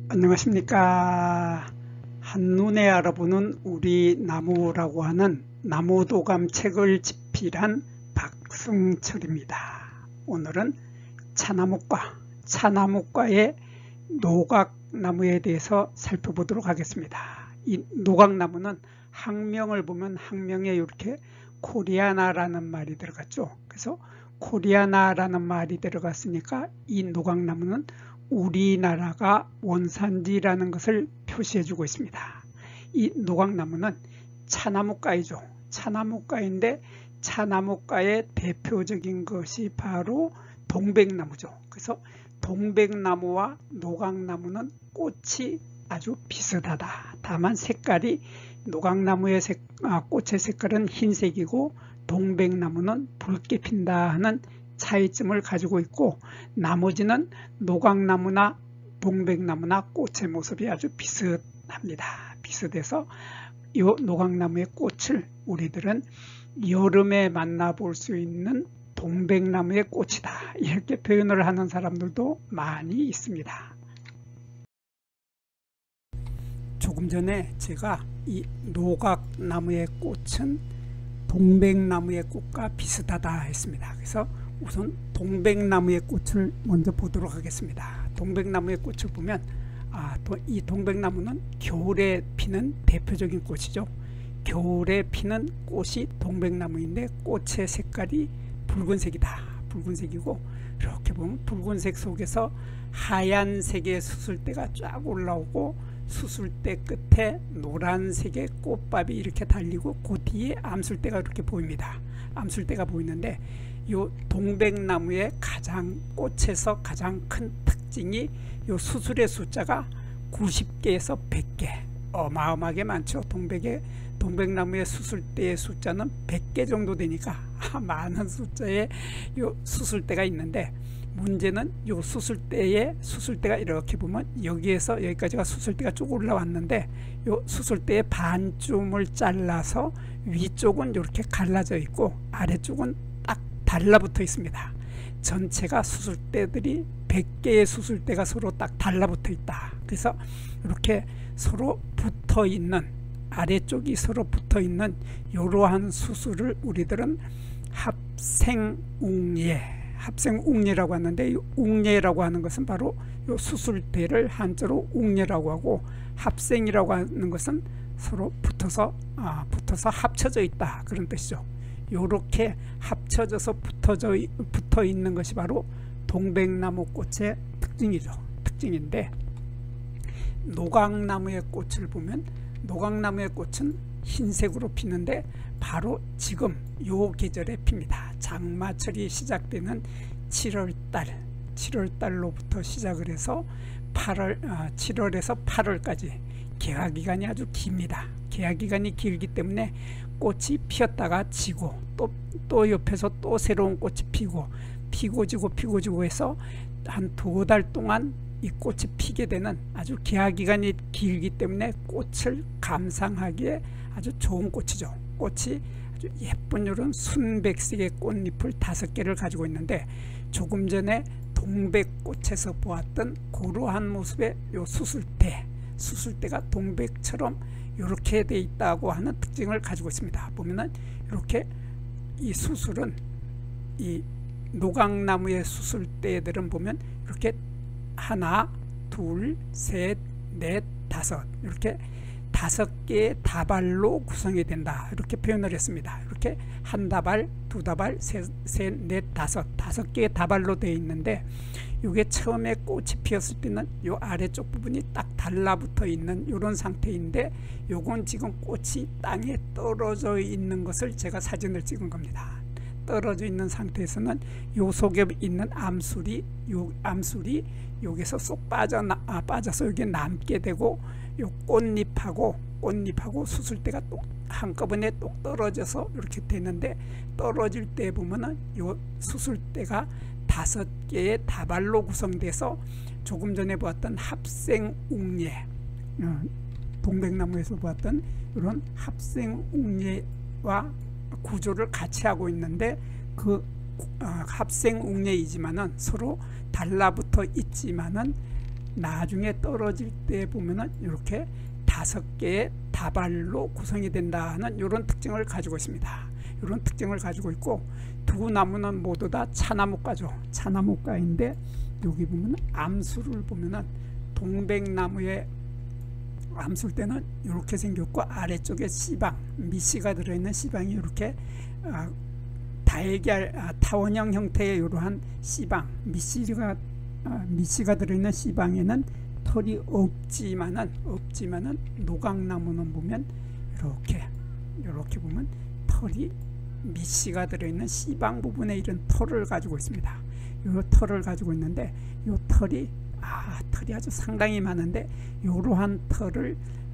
안녕하십니까. 한눈에 알아보는 우리 나무라고 하는 나무도감 책을 집필한 박승철입니다. 오늘은 차나무과의 노각나무에 대해서 살펴보도록 하겠습니다. 이 노각나무는 학명을 보면 학명에 이렇게 코리아나라는 말이 들어갔죠. 그래서 코리아나라는 말이 들어갔으니까 이 노각나무는 우리나라가 원산지라는 것을 표시해 주고 있습니다. 이 노각나무는 차나무과이죠. 차나무과인데 차나무과의 대표적인 것이 바로 동백나무죠. 그래서 동백나무와 노각나무는 꽃이 아주 비슷하다. 다만 색깔이 노각나무의 꽃의 색깔은 흰색이고 동백나무는 붉게 핀다 하는 차이점을 가지고 있고, 나머지는 노각나무나 동백나무나 꽃의 모습이 아주 비슷합니다. 비슷해서 이 노각나무의 꽃을 우리들은 여름에 만나볼 수 있는 동백나무의 꽃이다, 이렇게 표현을 하는 사람들도 많이 있습니다. 조금 전에 제가 이 노각나무의 꽃은 동백나무의 꽃과 비슷하다 했습니다. 그래서 우선 동백나무의 꽃을 먼저 보도록 하겠습니다. 동백나무의 꽃을 보면 이 동백나무는 겨울에 피는 대표적인 꽃이죠. 겨울에 피는 꽃이 동백나무인데 꽃의 색깔이 붉은색이다. 붉은색이고, 이렇게 보면 붉은색 속에서 하얀색의 수술대가 쫙 올라오고, 수술대 끝에 노란색의 꽃밥이 이렇게 달리고, 그 뒤에 암술대가 이렇게 보입니다. 암술대가 보이는데, 이 동백나무의 꽃에서 가장 큰 특징이 이 수술의 숫자가 90개에서 100개, 어마어마하게 많죠. 동백나무의 수술대의 숫자는 100개 정도 되니까 많은 숫자의 이 수술대가 있는데, 문제는 이 수술대가 이렇게 보면 여기에서 여기까지가 수술대가 쭉 올라왔는데, 이 수술대의 반쯤을 잘라서 위쪽은 이렇게 갈라져 있고 아래쪽은 딱 달라붙어 있습니다. 전체가 수술대들이 100개의 수술대가 서로 딱 달라붙어 있다. 그래서 이렇게 서로 붙어 있는, 아래쪽이 서로 붙어 있는 이러한 수술을 우리들은 합생웅예라고 하는데, 이 웅예라고 하는 것은 바로 이 수술대를 한자로 웅예라고 하고, 합생이라고 하는 것은 서로 붙어서 합쳐져 있다, 그런 뜻이죠. 이렇게 합쳐져서 붙어 있는 것이 바로 동백나무 꽃의 특징인데, 노각나무의 꽃을 보면 노각나무의 꽃은 흰색으로 피는데 바로 지금 요 계절에 핍니다. 장마철이 시작되는 7월달로부터 시작을 해서 7월에서 8월까지 개화기간이 아주 깁니다. 개화기간이 길기 때문에 꽃이 피었다가 지고 또 옆에서 또 새로운 꽃이 피고 지고 해서 한 2달 동안 이 꽃이 피게 되는, 아주 개화기간이 길기 때문에 꽃을 감상하기에 아주 좋은 꽃이죠. 꽃이 아주 예쁜 이런 순백색의 꽃잎을 5개를 가지고 있는데, 조금 전에 동백꽃에서 보았던 그러한 모습의 요 수술대가 동백처럼 이렇게 돼 있다고 하는 특징을 가지고 있습니다. 보면은 이렇게 이 수술은, 이 노각나무의 수술대들은 보면 이렇게 하나, 둘, 셋, 넷, 다섯, 이렇게 5개의 다발로 구성이 된다, 이렇게 표현을 했습니다. 이렇게 한 다발, 2다발, 셋, 넷, 5개의 다발로 되어 있는데, 이게 처음에 꽃이 피었을 때는 이 아래쪽 부분이 딱 달라붙어 있는 이런 상태인데, 요건 지금 꽃이 땅에 떨어져 있는 것을 제가 사진을 찍은 겁니다. 떨어져 있는 상태에서는 요 속에 있는 암술이 여기서 쏙 빠져서 여기 남게 되고, 요 꽃잎하고 수술대가 한꺼번에 똑 떨어져서 이렇게 되는데, 떨어질 때 보면은 요 수술대가 5개의 다발로 구성돼서 조금 전에 보았던 합생웅예, 동백나무에서 보았던 이런 합생웅예와 구조를 같이 하고 있는데, 그 합생웅예이지만은 서로 달라붙어 있지만은 나중에 떨어질 때 보면은 이렇게 5개의 다발로 구성이 된다는 이런 특징을 가지고 있습니다. 이런 특징을 가지고 있고, 두 나무는 모두 다 차나무과죠. 차나무과인데 여기 보면 암술을 보면은 동백나무의 암술대는 이렇게 생겼고, 아래쪽에 씨방, 밑씨가 들어있는 씨방이 이렇게 타원형 형태의 이러한 씨방, 밑씨가 들어있는 씨방에는 털이 없지만은 노각나무는 보면 이렇게 보면 털이 밑씨가 들어있는 씨방 부분에 이런 털을 가지고 있습니다. 이 털을 가지고 있는데, 이 털이 아주 상당히 많은데, 이러한 털을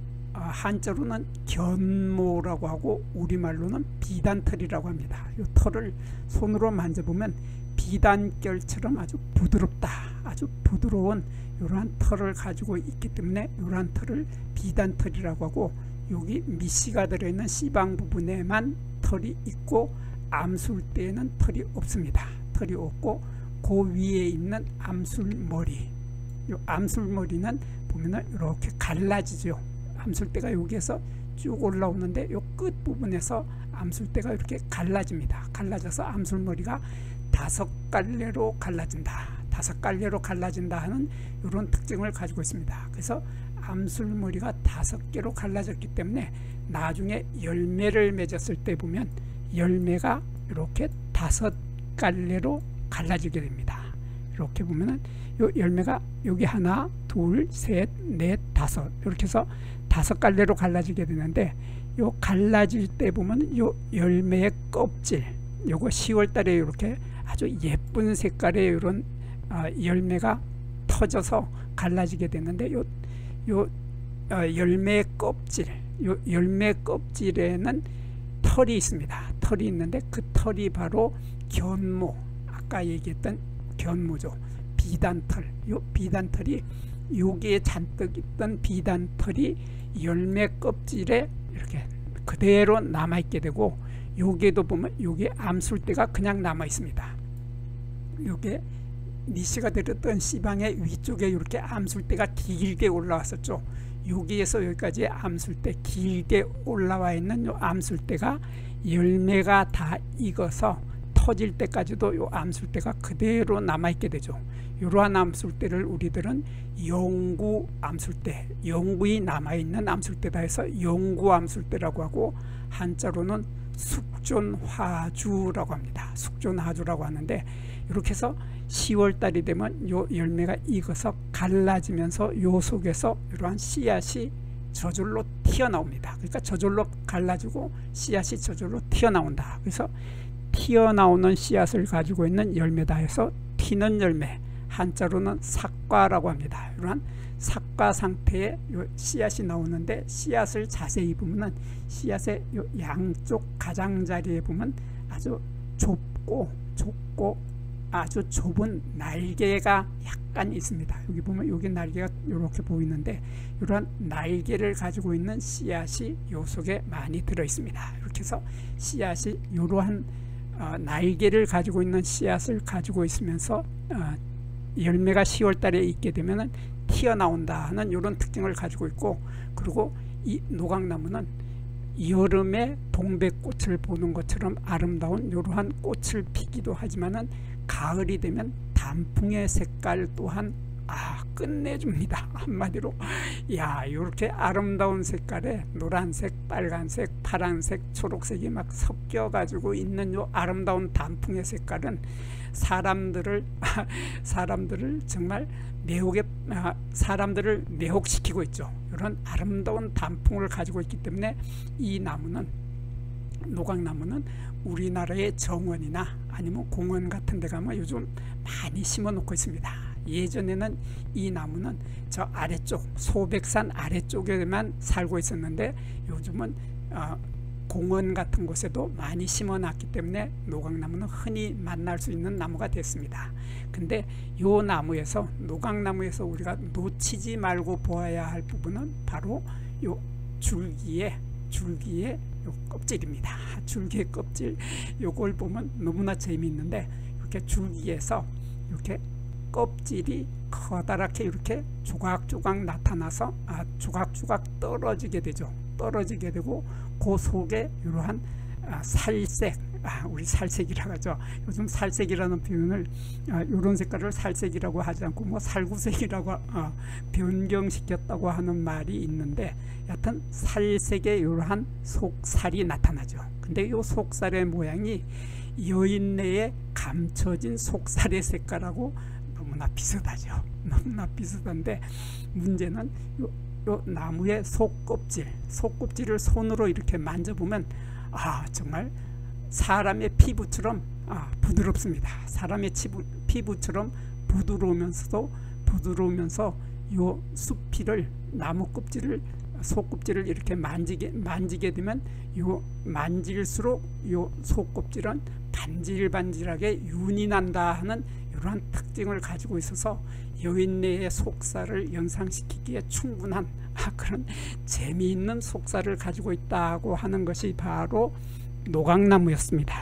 한자로는 견모라고 하고 우리말로는 비단털이라고 합니다. 이 털을 손으로 만져보면 비단결처럼 아주 부드럽다, 아주 부드러운 이러한 털을 가지고 있기 때문에 이러한 털을 비단털이라고 하고, 여기 밑씨가 들어있는 씨방 부분에만 털이 있고 암술대에는 털이 없습니다. 털이 없고, 그 위에 있는 암술머리, 이 암술머리는 보면은 이렇게 갈라지죠. 암술대가 여기에서 쭉 올라오는데 이 끝 부분에서 암술대가 이렇게 갈라집니다. 갈라져서 암술머리가 5갈래로 갈라진다. 5갈래로 갈라진다 하는 이런 특징을 가지고 있습니다. 그래서 암술머리가 5개로 갈라졌기 때문에 나중에 열매를 맺었을 때 보면 열매가 이렇게 5갈래로 갈라지게 됩니다. 이렇게 보면은 요 열매가 여기 하나, 둘, 셋, 넷, 5 이렇게 해서 5갈래로 갈라지게 되는데, 요 갈라질 때 보면 요 열매의 껍질, 요거 10월 달에 이렇게 아주 예쁜 색깔의 이런 열매가 터져서 갈라지게 되는데, 요 열매의 껍질, 요 열매 껍질에는 털이 있습니다. 털이 있는데 그 털이 바로 견모, 아까 얘기했던 견모죠. 비단털. 요 비단털이 여기에 잔뜩 있던 비단털이 열매 껍질에 이렇게 그대로 남아 있게 되고, 여기에도 보면 여기 암술대가 그냥 남아 있습니다. 요게 니시가 들었던 씨방의 위쪽에 이렇게 암술대가 길게 올라왔었죠. 여기에서 여기까지 암술대 길게 올라와 있는 요 암술대가 열매가 다 익어서 터질 때까지도 요 암술대가 그대로 남아있게 되죠. 이러한 암술대를 우리들은 영구 암술대, 영구히 남아있는 암술대다 해서 영구 암술대라고 하고, 한자로는 숙존화주라고 합니다. 숙존화주라고 하는데, 이렇게 해서 10월 달이 되면 요 열매가 익어서 갈라지면서 요 속에서 이러한 씨앗이 저절로 튀어나옵니다. 그러니까 저절로 갈라지고 씨앗이 저절로 튀어나온다. 그래서 튀어나오는 씨앗을 가지고 있는 열매다 해서 튀는 열매, 한자로는 삭과라고 합니다. 이러한 삭과 상태의 요 씨앗이 나오는데, 씨앗을 자세히 보면 씨앗의 요 양쪽 가장자리에 보면 아주 좁고 아주 좁은 날개가 약간 있습니다. 여기 보면 여기 날개가 이렇게 보이는데, 이러한 날개를 가지고 있는 씨앗이 요 속에 많이 들어 있습니다. 이렇게 해서 씨앗이 이러한 날개를 가지고 있는 씨앗을 가지고 있으면서 열매가 10월 달에 있게 되면 튀어나온다 하는 이런 특징을 가지고 있고, 그리고 이 노각나무는 여름에 동백꽃을 보는 것처럼 아름다운 이러한 꽃을 피기도 하지만은 가을이 되면 단풍의 색깔 또한 끝내줍니다. 한마디로 이렇게 아름다운 색깔에 노란색, 빨간색, 파란색, 초록색이 막 섞여 가지고 있는 요 아름다운 단풍의 색깔은 사람들을 정말 사람들을 매혹시키고 있죠. 이런 아름다운 단풍을 가지고 있기 때문에 이 나무는, 노각나무는 우리나라의 정원이나 아니면 공원 같은 데 가면 요즘 많이 심어 놓고 있습니다. 예전에는 이 나무는 저 아래쪽 소백산 아래쪽에만 살고 있었는데, 요즘은 공원 같은 곳에도 많이 심어 놨기 때문에 노각나무는 흔히 만날 수 있는 나무가 됐습니다. 근데 요 나무에서, 노각나무에서 우리가 놓치지 말고 보아야 할 부분은 바로 요 줄기의 요 껍질입니다. 줄기의 껍질, 요걸 보면 너무나 재미있는데, 이렇게 줄기에서 이렇게 껍질이 커다랗게 이렇게 조각조각 나타나서 조각조각 떨어지게 되죠. 떨어지게 되고 그 속에 이러한 살색, 우리 살색이라고 하죠. 요즘 살색이라는 표현을 이런 색깔을 살색이라고 하지 않고 뭐 살구색이라고 변경시켰다고 하는 말이 있는데, 여하튼 살색의 이러한 속살이 나타나죠. 근데 이 속살의 모양이 여인네에 감춰진 속살의 색깔하고 너무나 비슷하죠. 너무나 비슷한데 문제는 요 나무의 속껍질을 손으로 이렇게 만져보면 정말 사람의 피부처럼 부드럽습니다. 사람의 피부처럼 부드러우면서 요 수피를, 나무 껍질을, 속껍질을 이렇게 만지게 되면 요 만질수록 요 속껍질은 반질반질하게 윤이 난다 하는 이러한 특징을 가지고 있어서 여인네의 속살을 연상시키기에 충분한 그런 재미있는 속살을 가지고 있다고 하는 것이 바로 노각나무였습니다.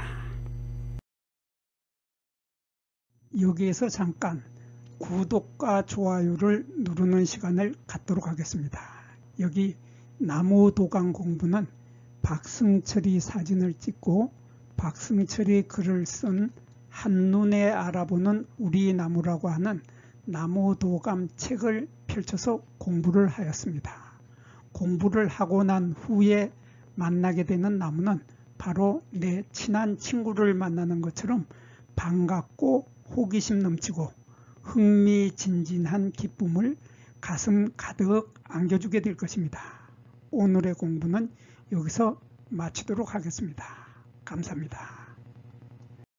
여기에서 잠깐 구독과 좋아요를 누르는 시간을 갖도록 하겠습니다. 여기 나무도감 공부는 박승철이 사진을 찍고 박승철이 글을 쓴 한눈에 알아보는 우리 나무라고 하는 나무도감 책을 펼쳐서 공부를 하였습니다. 공부를 하고 난 후에 만나게 되는 나무는 바로 내 친한 친구를 만나는 것처럼 반갑고 호기심 넘치고 흥미진진한 기쁨을 가슴 가득 안겨주게 될 것입니다. 오늘의 공부는 여기서 마치도록 하겠습니다. 감사합니다.